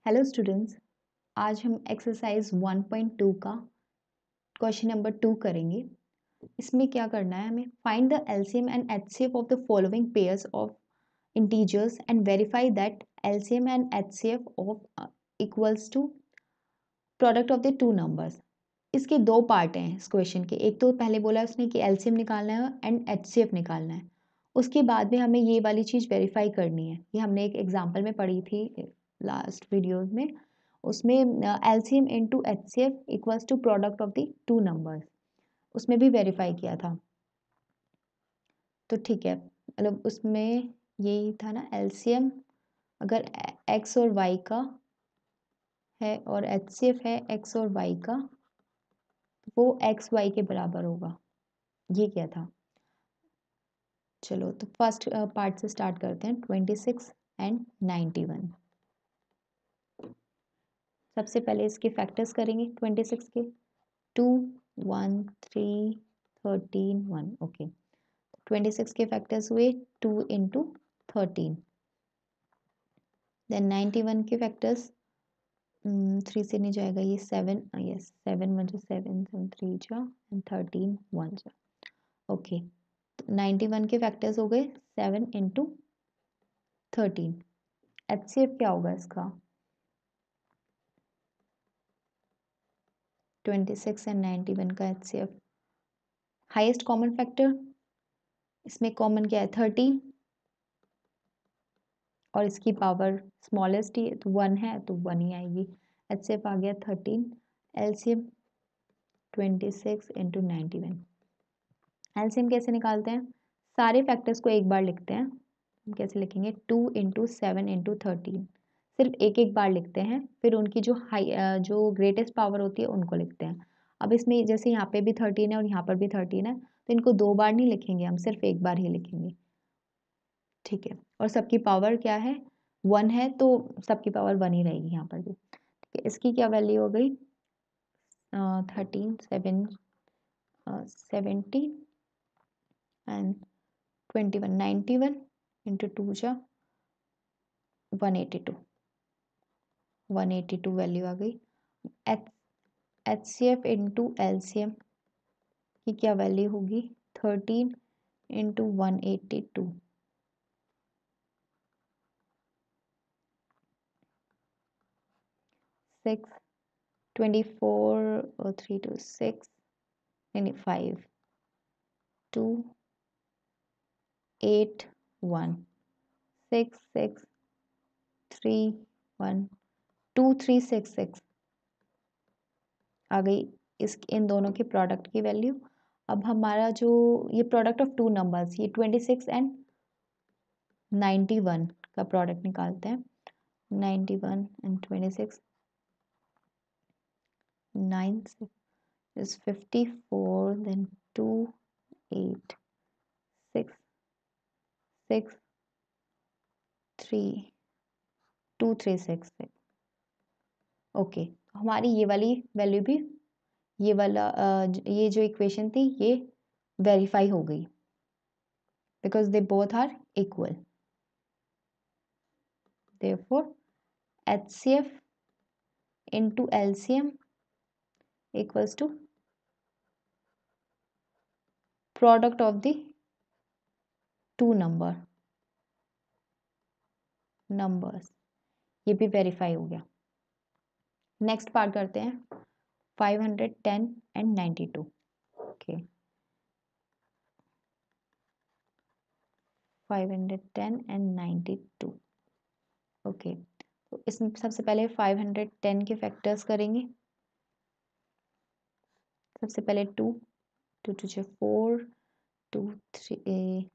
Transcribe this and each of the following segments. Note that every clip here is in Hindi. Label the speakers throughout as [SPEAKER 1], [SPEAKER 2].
[SPEAKER 1] हेलो स्टूडेंट्स, आज हम एक्सरसाइज 1.2 का क्वेश्चन नंबर 2 करेंगे। इसमें क्या करना है, हमें find the LCM and HCF of the following pairs of integers and verify that LCM and HCF of equals to product of the two numbers. इसके दो पार्ट हैं इस क्वेश्चन के। एक तो पहले बोला उसने कि एलसीएम निकालना है एंड एचसीएफ निकालना है। उसके बाद में हमें ये वाली चीज़ वेरीफाई करनी है। ये हमने एक एग्जाम्पल में पढ़ी थी लास्ट वीडियो में। उसमें LCM into HCF equals to product of the two numbers, उसमें भी वेरीफाई किया था। तो ठीक है, मतलब उसमें यही था ना, एलसीएम अगर एक्स और वाई का है और एचसीएफ है एक्स और वाई का, वो एक्स वाई के बराबर होगा। ये क्या था? चलो तो फर्स्ट पार्ट से स्टार्ट करते हैं। 26 एंड 91। सबसे पहले इसके फैक्टर्स करेंगे 26 के। 2 1 3 13 1। ओके, 26 के फैक्टर्स हुए 2 इंटू 13। देन 91 के फैक्टर्स 3 से नहीं जाएगा, ये 7, यस 7 1 7 7 3 जा एंड 13 1 जा। ओके, 91 के फैक्टर्स हो गए 7 इंटू 13। एचसीएफ क्या होगा इसका? 26 एंड 91 का एचसीएफ। हाईएस्ट कॉमन फैक्टर इसमें कॉमन क्या है? 13 और इसकी पावर स्मॉलेस्ट ही तो 1 है, तो 1 ही आएगी। एचसीएफ आ गया 13। LCM 26 into 91। एलसीएम कैसे निकालते हैं? सारे फैक्टर्स को एक बार लिखते हैं। हम कैसे लिखेंगे? 2 इंटू 7 इंटू 13। सिर्फ एक एक बार लिखते हैं, फिर उनकी जो ग्रेटेस्ट पावर होती है उनको लिखते हैं। अब इसमें जैसे यहाँ पे भी 13 है और यहाँ पर भी 13 है, तो इनको दो बार नहीं लिखेंगे, हम सिर्फ एक बार ही लिखेंगे। ठीक है, और सबकी पावर क्या है? 1 है, तो सबकी पावर 1 ही रहेगी यहाँ पर भी। ठीक है, इसकी क्या वैल्यू हो गई? 13 7 70 एंड 21 91 इंटू 2 जा 182। 182 वैल्यू आ गई। एचसीएफ इंटू एलसीएम की क्या वैल्यू होगी? 13 इंटू 182। 6 24 3 2 6 यानी 5 2 8 1 6 6 3 1 2 3 6 6 आ गई इन दोनों के प्रोडक्ट की वैल्यू। अब हमारा जो ये प्रोडक्ट ऑफ टू नंबर्स, ये 26 एंड 91 का प्रोडक्ट निकालते हैं। 91 एंड 26 9 is 54, then 2 8 6 6 3 2 3 6 6। ओके, हमारी ये वाली वैल्यू भी, ये वाला ये जो इक्वेशन थी ये वेरीफाई हो गई, because they both are equal. therefore HCF into LCM equals to product of the two numbers। ये भी वेरीफाई हो गया। नेक्स्ट पार्ट करते हैं 510 एंड 92। Okay, 510 and 92। ओके, तो इसमें सबसे पहले 510 के फैक्टर्स करेंगे। सबसे पहले 2 2 2 4 2 3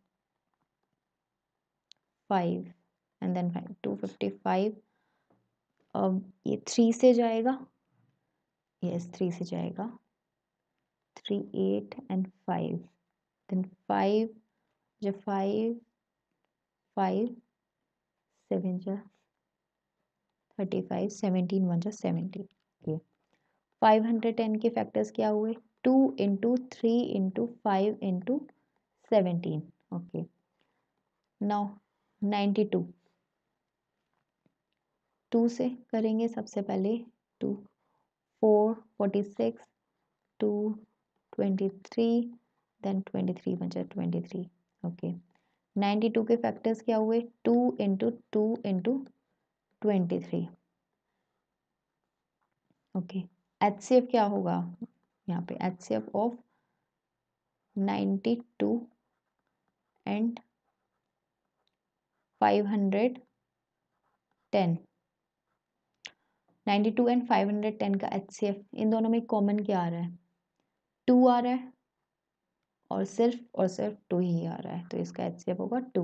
[SPEAKER 1] 5 एंड देन 5 255। अब ये 3 से जाएगा, यस 3 से जाएगा। 3 8 एंड 5 देन 5 जो 5 5 7 जा 35 17 1 जा 70। ओके, 510 के फैक्टर्स क्या हुए? 2 into 3 into 5 into 17। Okay, now 92। 2 से करेंगे सबसे पहले। 2 4 46 2 23 देन 23 बन जाए 23। ओके 92 के फैक्टर्स क्या हुए 2 इंटू 2 इंटू 23। ओके HCF क्या होगा यहाँ पे HCF ऑफ 92 एंड 510 92 एंड 510 का HCF इन दोनों में कॉमन क्या आ रहा है 2 आ रहा है और सिर्फ 2 ही आ रहा है तो इसका HCF होगा 2।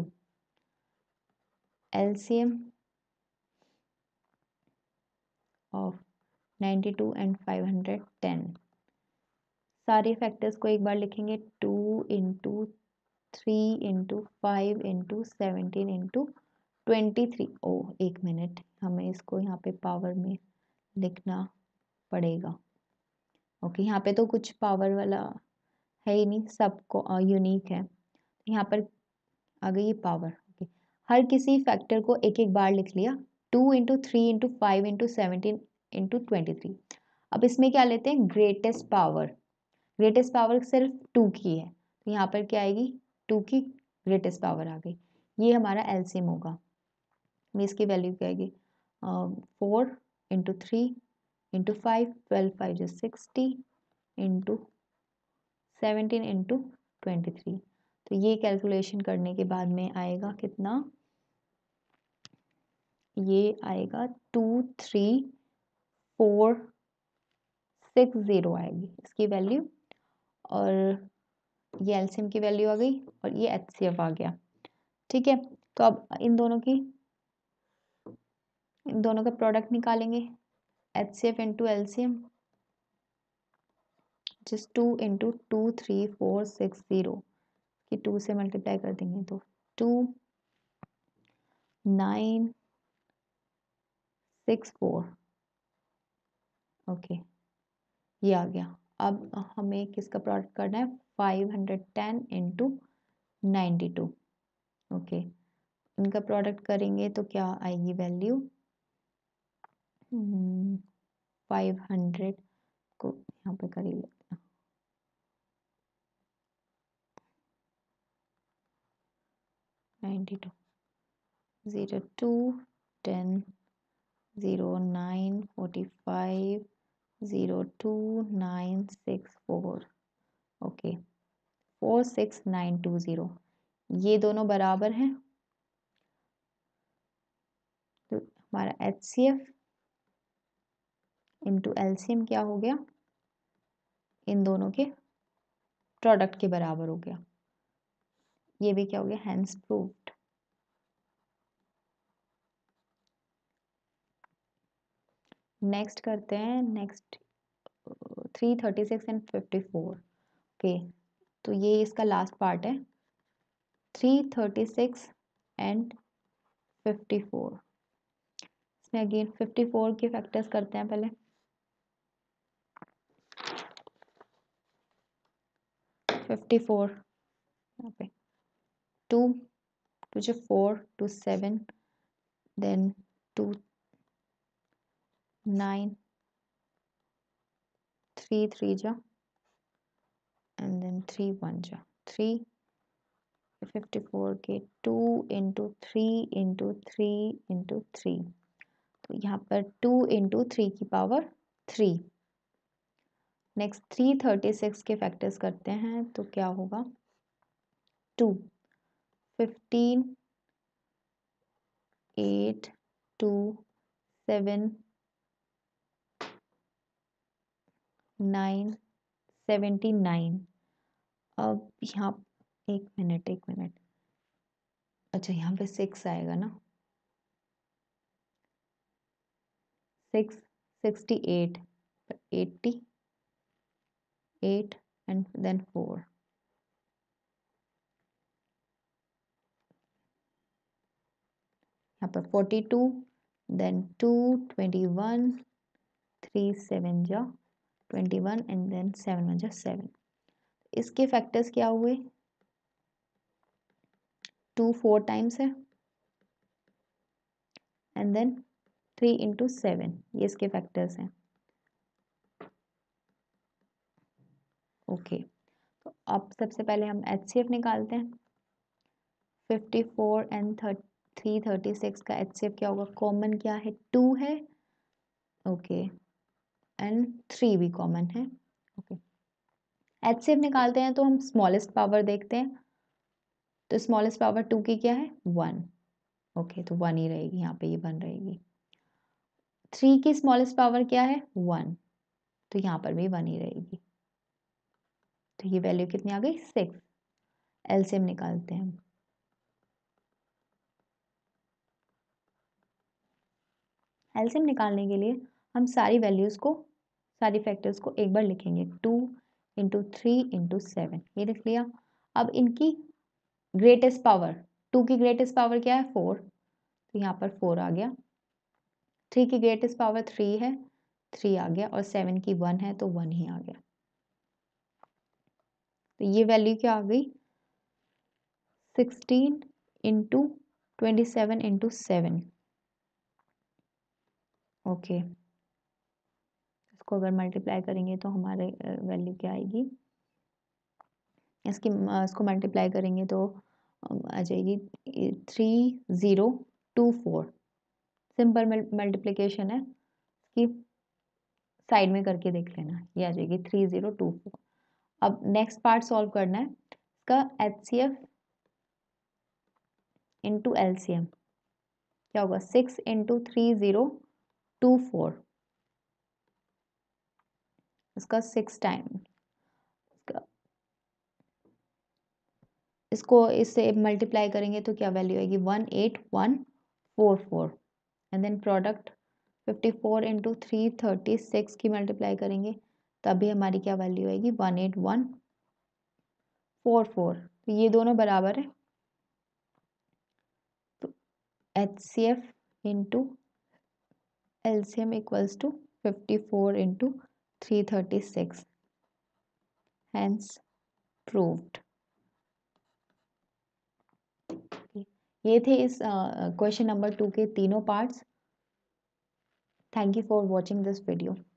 [SPEAKER 1] LCM ऑफ 92 एंड 510 सारे फैक्टर्स को एक बार लिखेंगे 2 इंटू 3 इंटू 5 इंटू 17 इंटू 23। ओ एक मिनट हमें इसको यहाँ पे पावर में लिखना पड़ेगा। ओके यहाँ पे तो कुछ पावर वाला है ही नहीं सबको यूनिक है यहाँ पर आ गई पावर। ओके हर किसी फैक्टर को एक एक बार लिख लिया 2 इंटू 3 इंटू 5 इंटू 17 इंटू 23। अब इसमें क्या लेते हैं ग्रेटेस्ट पावर सिर्फ 2 की है तो यहाँ पर क्या आएगी 2 की ग्रेटेस्ट पावर आ गई। ये हमारा एलसीएम होगा इसकी वैल्यू क्या आएगी 4 इंटू 3 इंटू 5 12 5 जो 60 इंटू 17 इंटू 23। तो ये कैलकुलेशन करने के बाद में आएगा कितना ये आएगा 23460 आएगी इसकी वैल्यू और ये एलसीएम की वैल्यू आ गई और ये एचसीएफ आ गया। ठीक है तो अब इन दोनों का प्रोडक्ट निकालेंगे HCF इंटू एलसीएम जिस 2 इंटू 23460 कि 2 से मल्टीप्लाई कर देंगे तो 2964। ओके ये आ गया। अब हमें किसका प्रोडक्ट करना है 510 इंटू 92। ओके इनका प्रोडक्ट करेंगे तो क्या आएगी वैल्यू 500 को यहाँ पे कर ही लेते हैं 92 02 10 09 45 02964। ओके 46920 ये दोनों बराबर हैं तो हमारा HCF इंटू एलसीएम क्या हो गया इन दोनों के प्रोडक्ट के बराबर हो गया। ये भी क्या हो गया हैंस प्रूव्ड। नेक्स्ट करते हैं नेक्स्ट 336 एंड 54। ओके तो ये इसका लास्ट पार्ट है 336 एंड 54। इसमें अगेन 54 के फैक्टर्स करते हैं पहले 54 यहाँ पे 2 2 जो 4 2 7 देन 2 9 3 3 जा एंड देन 3 1 जा 3 54 के 2 इंटू 3 इंटू 3 इंटू 3 तो यहाँ पर 2 इंटू 3 की पावर 3। नेक्स्ट 336 के फैक्टर्स करते हैं तो क्या होगा 2 15 8 2 7 9 79। अब यहाँ एक मिनट अच्छा यहाँ पे 6 आएगा ना 6 68 88 and then 4 यहाँ पर 42 then 2 21 3 7 जा 21 and then 7 1 जा 7। इसके फैक्टर्स क्या हुए 2 4 टाइम्स है एंड देन 3 इंटू 7, ये इसके फैक्टर्स हैं। ओके, तो अब सबसे पहले हम HCF निकालते हैं। 54 एंड 336 का HCF क्या होगा? कॉमन क्या है? 2 है। ओके, एंड 3 भी कॉमन है। ओके, HCF निकालते हैं तो हम स्मॉलेस्ट पावर देखते हैं। तो स्मॉलेस्ट पावर 2 की क्या है? 1। ओके, तो 1 ही रहेगी यहाँ पे, ये 1 रहेगी। 3 की स्मॉलेस्ट पावर क्या है? 1, तो यहाँ पर भी 1 ही रहेगी। तो ये वैल्यू कितनी आ गई? 6। एलसीएम निकालते हैं। एलसीएम निकालने के लिए हम सारी वैल्यूज़ को, सारी फैक्टर्स को एक बार लिखेंगे। 2 इंटू 3 इंटू 7, ये लिख लिया। अब इनकी ग्रेटेस्ट पावर, 2 की ग्रेटेस्ट पावर क्या है? 4, तो यहाँ पर 4 आ गया। 3 की ग्रेटेस्ट पावर 3 है, 3 आ गया। और 7 की 1 है, तो 1 ही आ गया। तो ये वैल्यू क्या आ गई? 16 इंटू 27 इंटू 7। ओके, इसको अगर मल्टीप्लाई करेंगे तो हमारे वैल्यू क्या आएगी? इसको मल्टीप्लाई करेंगे तो आ जाएगी 3024। सिंपल मल्टीप्लिकेशन है, कि साइड में करके देख लेना, ये आ जाएगी 3024। अब नेक्स्ट पार्ट सॉल्व करना है। इसका HCF इंटू LCM क्या होगा? 6 इंटू 3024, इसका 6 टाइम, इसको इससे मल्टीप्लाई करेंगे तो क्या वैल्यू आएगी? 18144। एंड देन प्रोडक्ट 54 इंटू 336 की मल्टीप्लाई करेंगे तभी हमारी क्या वैल्यू आएगी? 18144। तो ये दोनों बराबर है। तो HCF into LCM equals to 54 into 336, hence proved. ये थे इस क्वेश्चन नंबर 2 के तीनों parts. Thank you for watching this video.